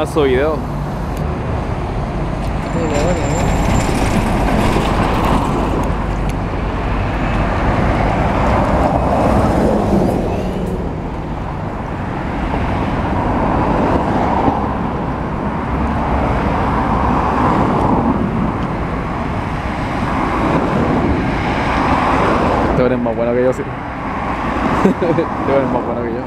Manso video. Este es más bueno que yo, sí. Este es más bueno que yo.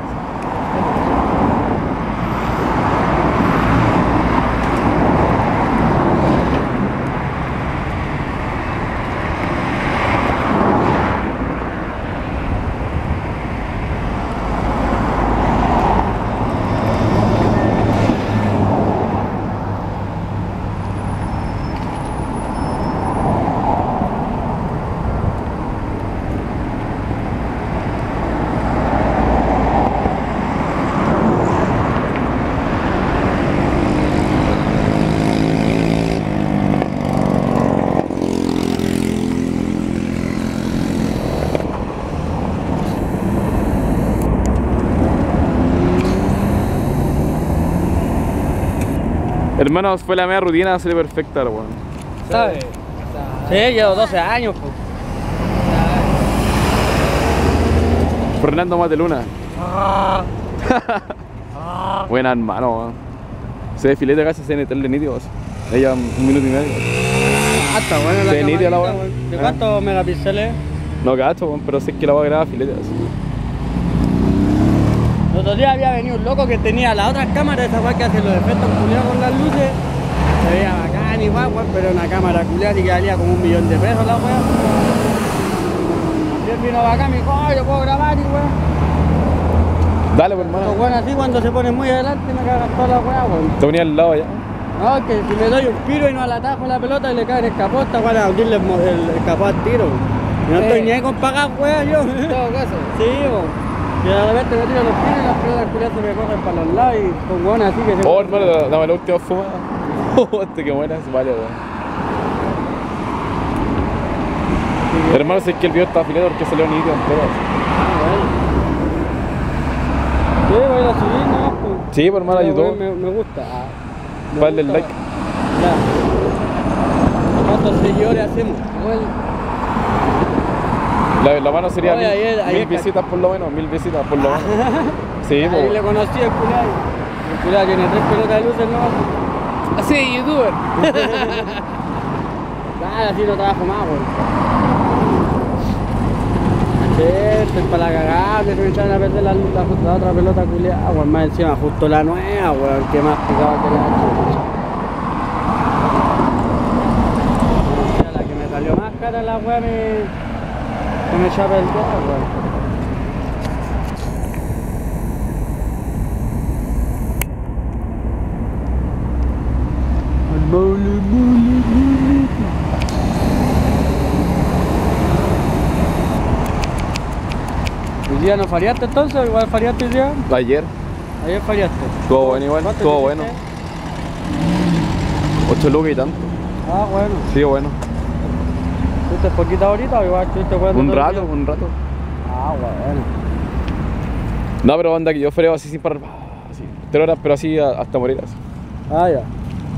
Hermanos, fue la media rutina, salió perfecta, weón. ¿Sabes? Sí, llevo 12 años, pues. Fernando Mateluna. Buena hermano, weón. Se de filete casi se de nítido. Ya lleva 1 minuto y medio. Hasta bueno la nítida la weá. ¿De cuántos megapíxeles? No cacho, weón, pero sé que la voy a grabar filete así. El otro día había venido un loco que tenía la otra cámara, esa weá que hace los efectos culiados con las luces. Se veía bacán igual, weón, pero una cámara culiada y que valía como 1.000.000 de pesos la weá. También vino bacán y me dijo, oh, yo puedo grabar y weón. Dale, pues, hermano. Los weones así cuando se ponen muy adelante me cagan toda la weá, weón. Te ponía al lado ya. No, que si me doy un piro y no la atajo la pelota y le cae el escapó, está para abrirle el escapó al tiro. Y no estoy ni ahí con pagar weá yo. En todo caso. Sí, weón. Y de repente me tiro los pies y las pelotas culiadas se me corren para los lados y con weones así que se... Oh, hermano, dame la última fumada. Este que buenas, vale, weón. Sí, hermano, sé que el video está afilado porque salió nítido entero. Sí, voy a ir a subir, ¿no? Pues, sí, por hermano, a YouTube. Me gusta. Dale el like. Ya. ¿Cuántos seguidores hacemos? La mano sería oye, ayer 1000 visitas por lo menos, 1000 visitas por lo menos. Sí, ahí pues. le conocí al culado. El culado tiene 3 pelotas de luces, ¿no? Así, youtuber. Claro, así no trabajo más, weón. Estoy para la cagada, que se me echaron a perder la otra pelota culiada, weón. Más encima, justo la nueva, weón, que más picaba que la chucha. La que me salió más cara la weón me echó a perder, weón. ¿Hoy día no fallaste entonces? ¿Igual fallaste hoy día? Ayer. Ayer fallaste. Estuvo bueno igual, estuvo bueno. 8 lucas y tanto. Ah, bueno. Sí, bueno. ¿Tuviste poquita horita o igual estuviste jugando? Un rato. Ah, bueno. No, pero anda que yo freo así sin parar. Así, 3 horas, pero así hasta morir así. Ah, ya.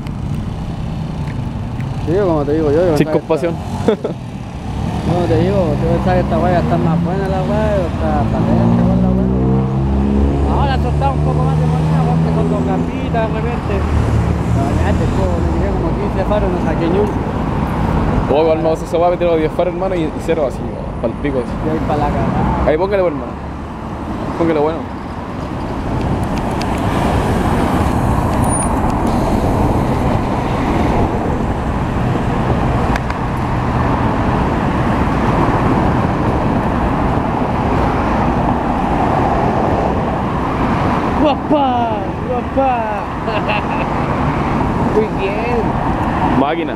Sí, como te digo yo. Sin compasión. Como te digo, tú pensás que esta weá está más buena la weá, está patente con la weá. Ahora soltaba un poco más de moneda, porque con 2 gambitas de repente. Antes me tiré como 15 faros, no saqué ni uno. O igual no se va a meter los 10 faros, hermano, y 0 así, pa'l pico así. Y ahí para la cagada. Ahí póngale, hermano. Póngale bueno. ¡Guapa! ¡Guapa! Muy bien. Máquina.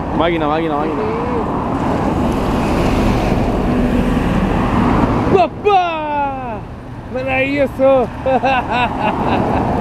¡Guapa! ¡Maravilloso!